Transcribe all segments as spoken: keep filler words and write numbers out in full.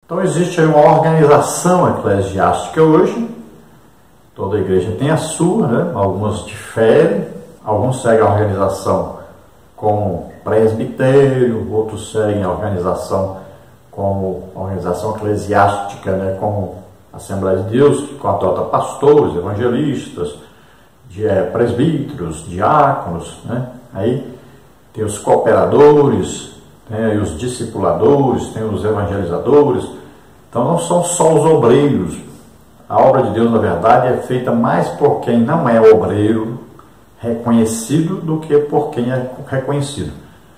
Então existe aí uma organização eclesiástica hoje, toda igreja tem a sua, né? Algumas diferem, alguns seguem a organização como presbitério, outros seguem a organização como a organização eclesiástica, né? Como Assembleia de Deus, que adota pastores, evangelistas, de, é, presbíteros, diáconos, né? Aí tem os cooperadores, tem aí os discipuladores, tem os evangelizadores. Então não são só os obreiros. A obra de Deus, na verdade, é feita mais por quem não é obreiro reconhecido do que por quem é reconhecido.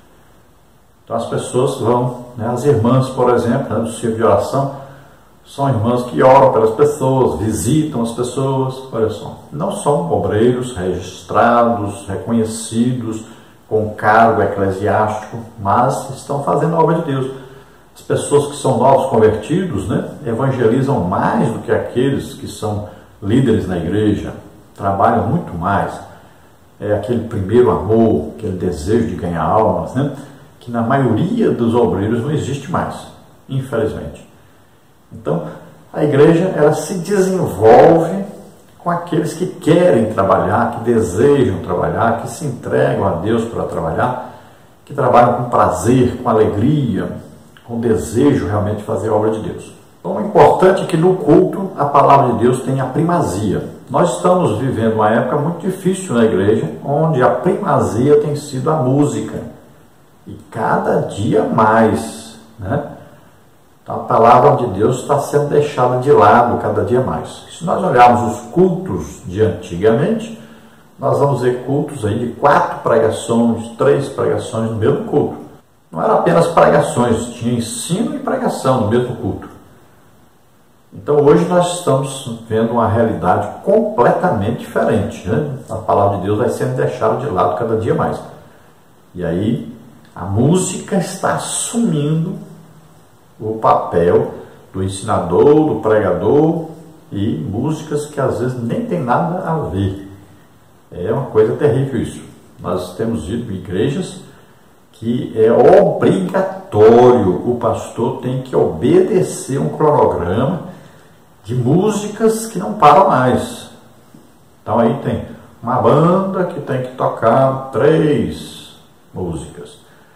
Então as pessoas vão, né, as irmãs, por exemplo, né, do círculo de oração, são irmãs que oram pelas pessoas, visitam as pessoas, olha só, não são obreiros registrados, reconhecidos, com cargo eclesiástico, mas estão fazendo a obra de Deus. As pessoas que são novos convertidos, né, evangelizam mais do que aqueles que são líderes na igreja, trabalham muito mais. É aquele primeiro amor, aquele desejo de ganhar almas, né, que na maioria dos obreiros não existe mais, infelizmente. Então, a igreja ela se desenvolve com aqueles que querem trabalhar, que desejam trabalhar, que se entregam a Deus para trabalhar, que trabalham com prazer, com alegria, com desejo realmente de fazer a obra de Deus. Então, o importante é que no culto a palavra de Deus tenha primazia. Nós estamos vivendo uma época muito difícil na igreja, onde a primazia tem sido a música. E cada dia mais, né? Então, a palavra de Deus está sendo deixada de lado cada dia mais. Se nós olharmos os cultos de antigamente, nós vamos ver cultos aí de quatro pregações, três pregações no mesmo culto. Não eram apenas pregações, tinha ensino e pregação no mesmo culto. Então hoje nós estamos vendo uma realidade completamente diferente, né? A palavra de Deus vai sendo deixada de lado cada dia mais. E aí a música está assumindo o papel do ensinador, do pregador, e músicas que às vezes nem tem nada a ver. É uma coisa terrível isso. Nós temos ido em igrejas que é obrigatório, o pastor tem que obedecer um cronograma de músicas que não param mais. Então aí tem uma banda que tem que tocar três músicas.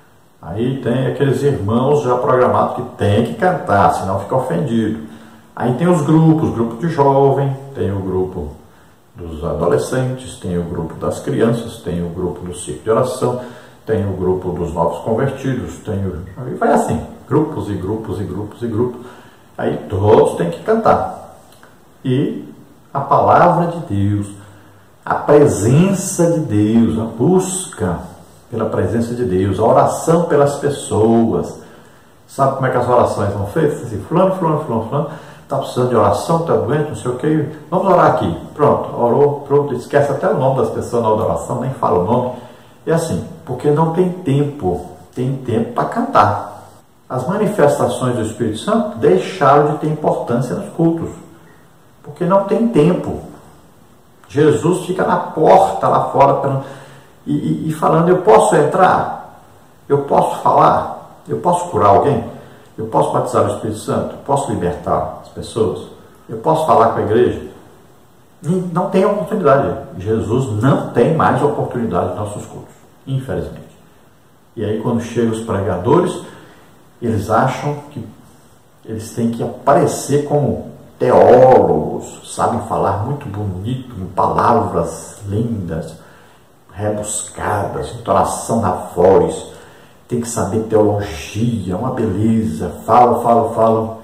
Aí tem aqueles irmãos já programados que tem que cantar, senão fica ofendido. Aí tem os grupos, grupo de jovem, tem o grupo dos adolescentes, tem o grupo das crianças, tem o grupo do círculo de oração, tem o grupo dos novos convertidos, tem o... aí vai assim, grupos e grupos e grupos e grupos. Aí todos têm que cantar. E a palavra de Deus, a presença de Deus, a busca pela presença de Deus, a oração pelas pessoas. Sabe como é que as orações são feitas? Assim, fulano, fulano, fulano, fulano, está precisando de oração, está doente, não sei o que, vamos orar aqui. Pronto, orou, pronto, esquece até o nome das pessoas na oração, nem fala o nome. É assim, porque não tem tempo, tem tempo para cantar. As manifestações do Espírito Santo deixaram de ter importância nos cultos, porque não tem tempo. Jesus fica na porta lá fora e, e, e falando, eu posso entrar? Eu posso falar? Eu posso curar alguém? Eu posso batizar o Espírito Santo? Posso libertar as pessoas? Eu posso falar com a igreja? Não tem oportunidade. Jesus não tem mais oportunidade nos nossos cultos, infelizmente. E aí quando chegam os pregadores, eles acham que eles têm que aparecer como teólogos, sabem falar muito bonito, com palavras lindas, rebuscadas, entonação na voz, tem que saber teologia, uma beleza, falam, falam, falam,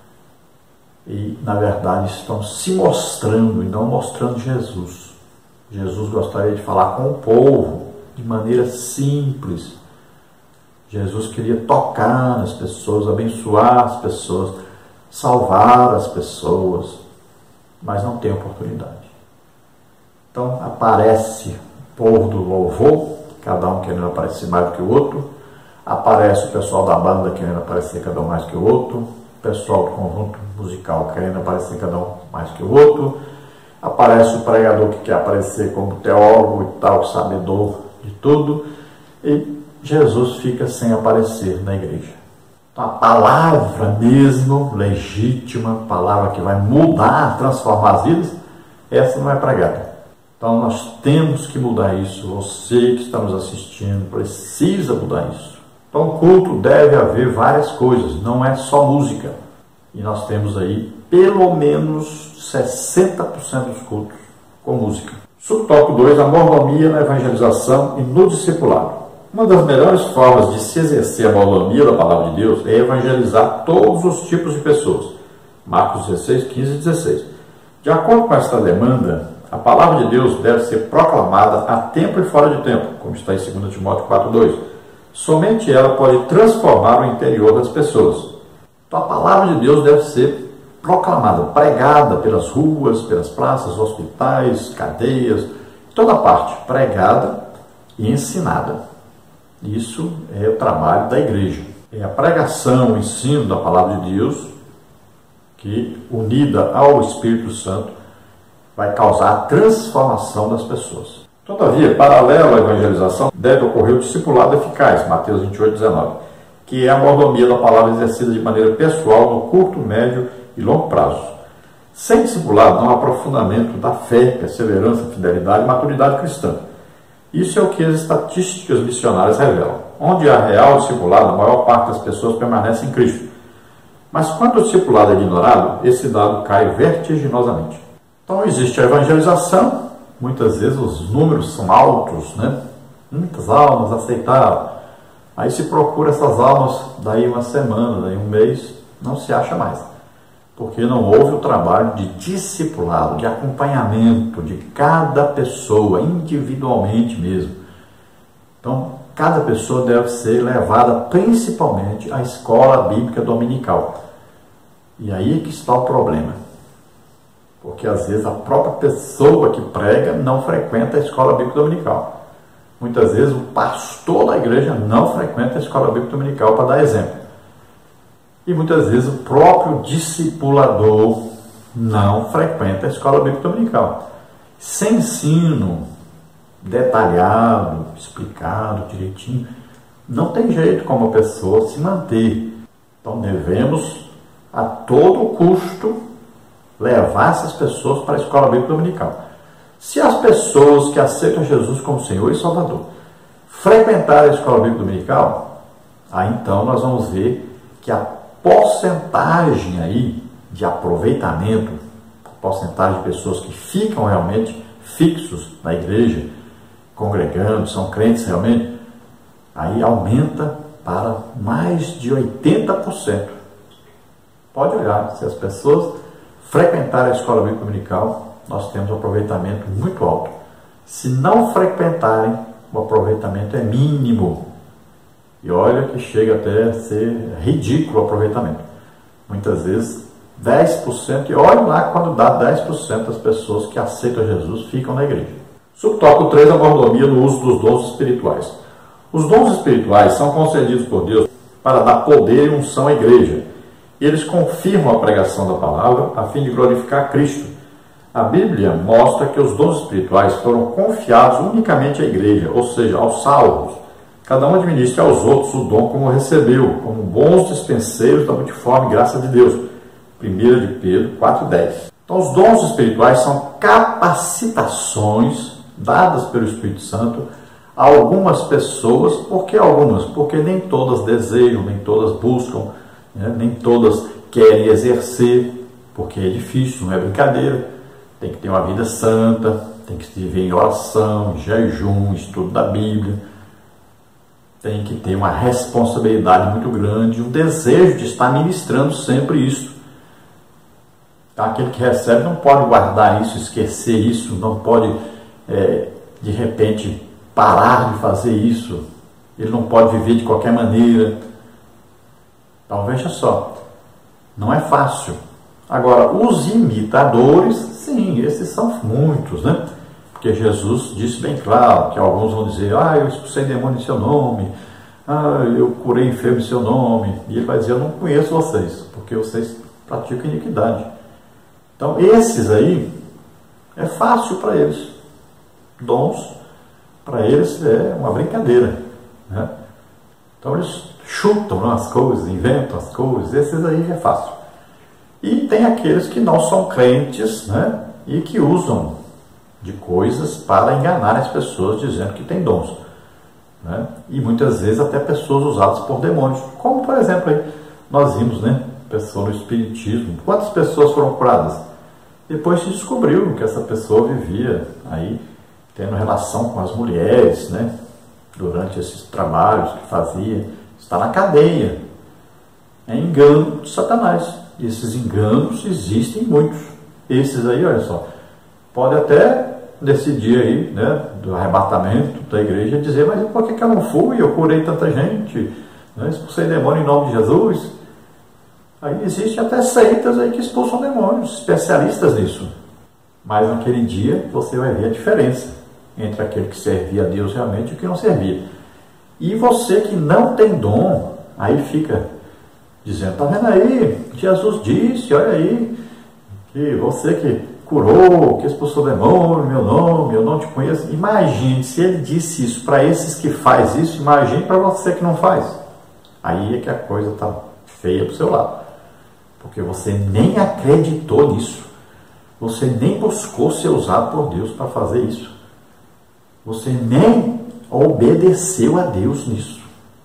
e na verdade estão se mostrando e não mostrando Jesus. Jesus gostaria de falar com o povo de maneira simples. Jesus queria tocar nas pessoas, abençoar as pessoas, salvar as pessoas, mas não tem oportunidade. Então aparece o povo do louvor, cada um querendo aparecer mais do que o outro, aparece o pessoal da banda querendo aparecer cada um mais que o outro, o pessoal do conjunto musical querendo aparecer cada um mais que o outro, aparece o pregador que quer aparecer como teólogo e tal, sabedor de tudo, e Jesus fica sem aparecer na igreja. Então, a palavra mesmo, legítima, palavra que vai mudar, transformar as vidas, essa não é pregada. Então, nós temos que mudar isso. Você que está nos assistindo precisa mudar isso. Então, o culto deve haver várias coisas, não é só música. E nós temos aí pelo menos sessenta por cento dos cultos com música. Subtópico dois, a mordomia na evangelização e no discipulado. Uma das melhores formas de se exercer a mordomia da palavra de Deus é evangelizar todos os tipos de pessoas. Marcos dezesseis, quinze e dezesseis. De acordo com esta demanda, a palavra de Deus deve ser proclamada a tempo e fora de tempo, como está em dois Timóteo quatro, dois. Somente ela pode transformar o interior das pessoas. Então a palavra de Deus deve ser proclamada, pregada pelas ruas, pelas praças, hospitais, cadeias, toda parte, pregada e ensinada. Isso é o trabalho da igreja. É a pregação, o ensino da palavra de Deus que, unida ao Espírito Santo, vai causar a transformação das pessoas. Todavia, paralelo à evangelização, deve ocorrer o discipulado eficaz, Mateus vinte e oito, dezenove, que é a mordomia da palavra exercida de maneira pessoal no curto, médio e longo prazo. Sem discipulado não há aprofundamento da fé, perseverança, fidelidade e maturidade cristã. Isso é o que as estatísticas missionárias revelam. Onde há real discipulado, a maior parte das pessoas permanece em Cristo. Mas quando o discipulado é ignorado, esse dado cai vertiginosamente. Então existe a evangelização, muitas vezes os números são altos, né? Muitas almas aceitaram. Aí se procura essas almas, daí uma semana, daí um mês, não se acha mais. Porque não houve o trabalho de discipulado, de acompanhamento de cada pessoa, individualmente mesmo. Então, cada pessoa deve ser levada principalmente à escola bíblica dominical. E aí que está o problema. Porque às vezes a própria pessoa que prega não frequenta a escola bíblica dominical. Muitas vezes o pastor da igreja não frequenta a escola bíblica dominical para dar exemplo. E muitas vezes o próprio discipulador não frequenta a escola bíblica dominical. Sem ensino detalhado, explicado direitinho, não tem jeito como a pessoa se manter. Então devemos a todo custo levar essas pessoas para a escola bíblica dominical. Se as pessoas que aceitam Jesus como Senhor e Salvador frequentarem a escola bíblica dominical, aí então nós vamos ver que a porcentagem aí de aproveitamento, a porcentagem de pessoas que ficam realmente fixos na igreja, congregando, são crentes realmente, aí aumenta para mais de oitenta por cento. Pode olhar, se as pessoas frequentarem a escola bíblica dominical, nós temos um aproveitamento muito alto. Se não frequentarem, o aproveitamento é mínimo. E olha que chega até a ser ridículo o aproveitamento. Muitas vezes dez por cento, e olha lá quando dá dez por cento das pessoas que aceitam Jesus ficam na igreja. Subtópico três, a mordomia no uso dos dons espirituais. Os dons espirituais são concedidos por Deus para dar poder e unção à igreja. E eles confirmam a pregação da palavra a fim de glorificar Cristo. A Bíblia mostra que os dons espirituais foram confiados unicamente à igreja, ou seja, aos salvos. Cada um administra aos outros o dom como recebeu, como bons dispenseiros da multiforme graça de Deus. primeira de Pedro quatro, dez. Então, os dons espirituais são capacitações dadas pelo Espírito Santo a algumas pessoas. Por que algumas? Porque nem todas desejam, nem todas buscam, né? Nem todas querem exercer, porque é difícil, não é brincadeira. Tem que ter uma vida santa, tem que viver em oração, jejum, estudo da Bíblia. Tem que ter uma responsabilidade muito grande, um desejo de estar ministrando sempre isso. Aquele que recebe não pode guardar isso, esquecer isso, não pode, é, de repente, parar de fazer isso. Ele não pode viver de qualquer maneira. Então, veja só, não é fácil. Agora, os imitadores, sim, esses são muitos, né? Porque Jesus disse bem claro que alguns vão dizer: ah, eu expulsei demônio em seu nome, ah, eu curei enfermo em seu nome. E ele vai dizer: eu não conheço vocês, porque vocês praticam iniquidade. Então, esses aí, é fácil para eles. Dons, para eles, é uma brincadeira, né? Então, eles chutam as coisas, inventam as coisas, esses aí é fácil. E tem aqueles que não são crentes, né, e que usam de coisas para enganar as pessoas dizendo que tem dons, né? E muitas vezes até pessoas usadas por demônios, como por exemplo aí, nós vimos, né, pessoa no espiritismo, quantas pessoas foram curadas? Depois se descobriu que essa pessoa vivia aí tendo relação com as mulheres, né, durante esses trabalhos que fazia, está na cadeia. É engano de Satanás. E esses enganos existem muitos. Esses aí, olha só, pode até nesse dia aí, né, do arrebatamento da igreja, dizer, mas por que que eu não fui? Eu curei tanta gente, né, expulsei demônio em nome de Jesus. Aí existem até seitas aí que expulsam demônios, especialistas nisso. Mas naquele dia você vai ver a diferença entre aquele que servia a Deus realmente e o que não servia. E você que não tem dom, aí fica dizendo, tá vendo aí? Jesus disse, olha aí, que você que curou, que expulsou demônio, meu nome, eu não te conheço. Imagine, se ele disse isso para esses que faz isso, imagine para você que não faz. Aí é que a coisa está feia para o seu lado. Porque você nem acreditou nisso. Você nem buscou ser usado por Deus para fazer isso. Você nem obedeceu a Deus nisso.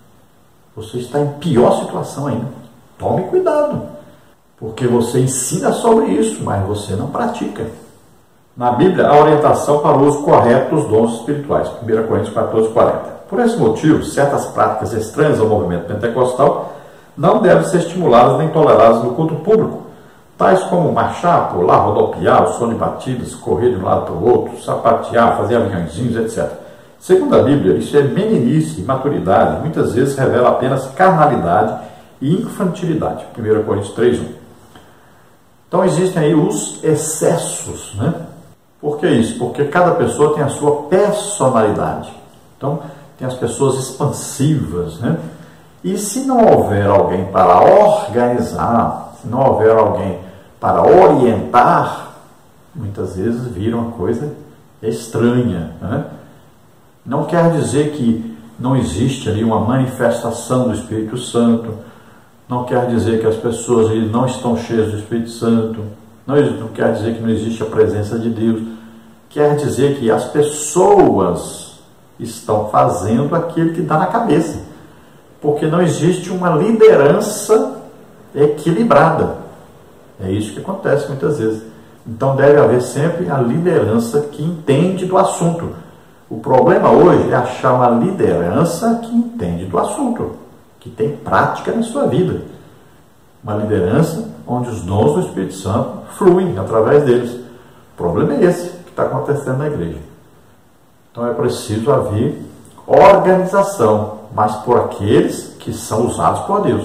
Você está em pior situação ainda. Tome cuidado, porque você ensina sobre isso, mas você não pratica. Na Bíblia, a orientação para o uso correto dos dons espirituais. primeira Coríntios quatorze, quarenta. Por esse motivo, certas práticas estranhas ao movimento pentecostal não devem ser estimuladas nem toleradas no culto público, tais como marchar, pular, rodopiar, o som de batidas, correr de um lado para o outro, sapatear, fazer aviãozinhos, etcétera. Segundo a Bíblia, isso é meninice, imaturidade, muitas vezes revela apenas carnalidade e infantilidade. primeira Coríntios três, um. Então existem aí os excessos, né? Por que isso? Porque cada pessoa tem a sua personalidade. Então tem as pessoas expansivas, né? E se não houver alguém para organizar, se não houver alguém para orientar, muitas vezes vira uma coisa estranha, né? Não quer dizer que não existe ali uma manifestação do Espírito Santo, não quer dizer que as pessoas ali não estão cheias do Espírito Santo, não, não quer dizer que não existe a presença de Deus, quer dizer que as pessoas estão fazendo aquilo que dá na cabeça, porque não existe uma liderança equilibrada. É isso que acontece muitas vezes. Então deve haver sempre a liderança que entende do assunto. O problema hoje é achar uma liderança que entende do assunto, que tem prática na sua vida. Uma liderança onde os dons do Espírito Santo fluem através deles. O problema é esse que está acontecendo na igreja. Então é preciso haver organização, mas por aqueles que são usados por Deus.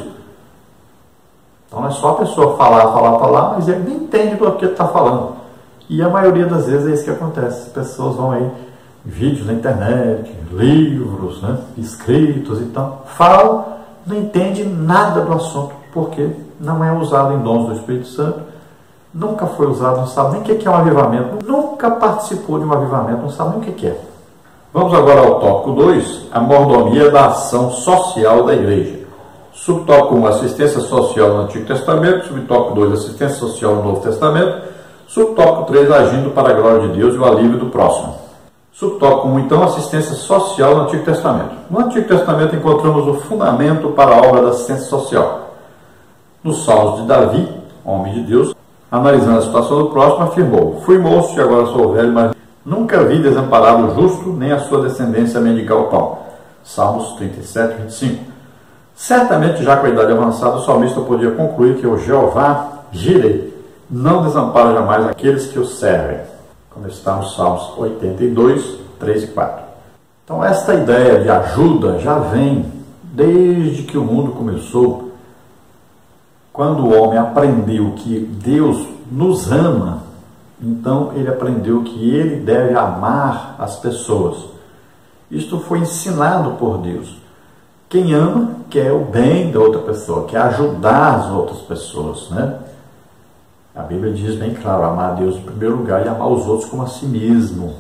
Então não é só a pessoa falar, falar, falar, mas ele nem entende do que está falando. E a maioria das vezes é isso que acontece. As pessoas vão aí, vídeos na internet, livros, né, escritos e tal, falam, não entende nada do assunto, porque não é usado em dons do Espírito Santo, nunca foi usado, não sabe nem o que é um avivamento, nunca participou de um avivamento, não sabe nem o que é. Vamos agora ao tópico dois, a mordomia da ação social da igreja. Subtópico um, assistência social no Antigo Testamento. Subtópico dois, assistência social no Novo Testamento. Subtópico três, agindo para a glória de Deus e o alívio do próximo. Subtópico um, então, assistência social no Antigo Testamento. No Antigo Testamento encontramos o fundamento para a obra da assistência social. Nos Salmos de Davi, homem de Deus, analisando a situação do próximo, afirmou: fui moço e agora sou velho, mas nunca vi desamparado o justo, nem a sua descendência mendigar o pão. Salmos trinta e sete, vinte e cinco. Certamente, já com a idade avançada, o salmista podia concluir que o Jeová Jireh não desampara jamais aqueles que o servem, como está nos Salmos oitenta e dois, três e quatro. Então, esta ideia de ajuda já vem desde que o mundo começou, quando o homem aprendeu que Deus nos ama. Então ele aprendeu que ele deve amar as pessoas. Isto foi ensinado por Deus. Quem ama quer o bem da outra pessoa, quer ajudar as outras pessoas, né? A Bíblia diz bem claro, amar a Deus em primeiro lugar e amar os outros como a si mesmo.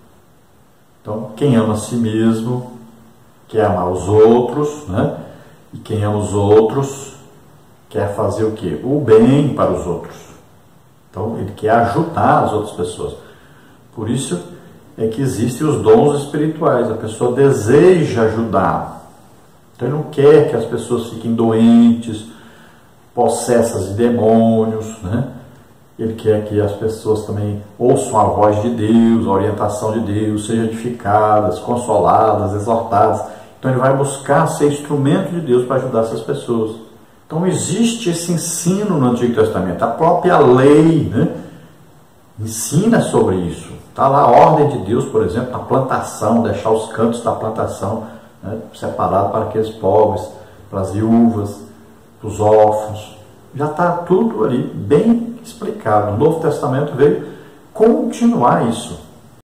Então, quem ama a si mesmo, quer amar os outros, né? E quem ama os outros quer fazer o quê? O bem para os outros. Então ele quer ajudar as outras pessoas. Por isso é que existem os dons espirituais. A pessoa deseja ajudar. Então ele não quer que as pessoas fiquem doentes, possessas de demônios, né? Ele quer que as pessoas também ouçam a voz de Deus, a orientação de Deus, sejam edificadas, consoladas, exortadas. Então ele vai buscar ser instrumento de Deus para ajudar essas pessoas. Então existe esse ensino no Antigo Testamento. A própria lei, né, ensina sobre isso. Está lá a ordem de Deus, por exemplo, na plantação, deixar os cantos da plantação, né, separados para aqueles pobres, para as viúvas, para os órfãos. Já está tudo ali bem explicado. O Novo Testamento veio continuar isso.